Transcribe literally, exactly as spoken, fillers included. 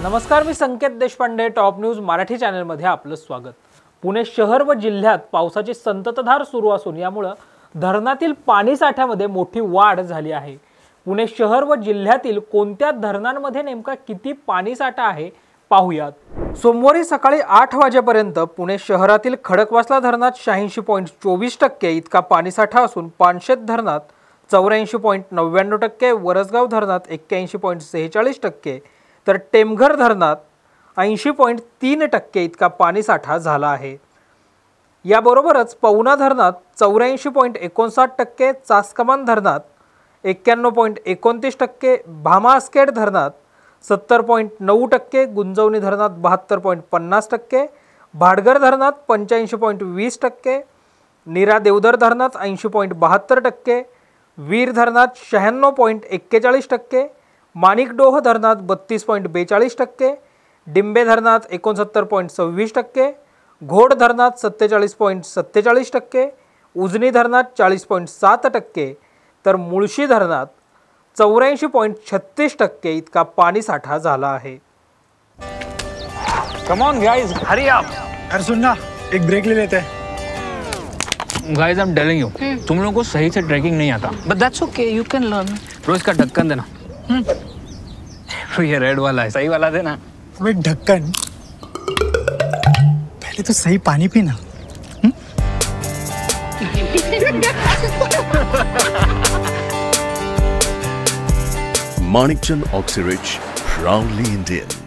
नमस्कार, मी Sanket Deshpande, top news Marathi चॅनलमध्ये आपलं स्वागत। पुणे शहर व जिल्ह्यात पावसाची संततधार सुरू असून यामुळे धरणातील पाणी साठ्यामध्ये मोठी वाढ झाली आहे। पुणे शहर व जिल्ह्यातील कोणत्या धरणांमध्ये नेमका किती पाणी साठा आहे पाहूयात। सोमवारी सकाळी आठ वाजेपर्यंत पुणे शहरातील खडकवासला धरणात शहाऐंशी पॉईंट चोवीस टक्के इतका पाणीसाठा असून पानशेत धरणात चौऱ्याऐंशी पॉईंट नव्याण्णव टक्के, वरसगाव धरणात एक्क्याऐंशी पॉईंट सेहेचाळीस टक्के तर टेमघर धरणात ऐंशी पॉईंट तीन टक्के इतका पाणीसाठा झाला आहे। याबरोबरच पवना धरणात चौऱ्याऐंशी पॉईंट एकोणसाठ टक्के, चासकमान धरणात एक्क्याण्णव पॉईंट एकोणतीस टक्के, भामास्केड धरणात सत्तर पॉईंट नऊ टक्के, गुंजवणी धरणात बहात्तर पॉईंट पन्नास टक्के, भाटघर धरणात पंच्याऐंशी पॉईंट वीस टक्के, नीरा देवधर धरणात ऐंशी पॉईंट बहात्तर टक्के, वीर धरणात शहाण्णव पॉईंट एक्केचाळीस टक्के, माणिकडोह धरणात बत्तीस पॉईंट बेचाळीस टक्के, डिंबे धरणात एकोणसत्तर पॉईंट सव्वीस टक्के, घोड धरणात सत्तेचाळीस पॉईंट सत्तेचाळीस टक्के, उजनी धरणात चाळीस पॉईंट सात टक्के तर मुळशी धरणात चौऱ्याऐंशी पॉईंट छत्तीस टक्के इतका पाणीसाठा झाला आहे। Come on guys, hurry up. अरे सुन ना, एक ब्रेक ले लेते हैं। Guys I am telling you, तुम लोगों को सही से ट्रैकिंग नहीं आता, but that's okay, you can learn. रोज का ढक्कन देना। ये रेड वाला है, सही वाला देना। अबे ढक्कन, पहले तो सही पानी पीना। Manikchand Oxyrich, proudly Indian.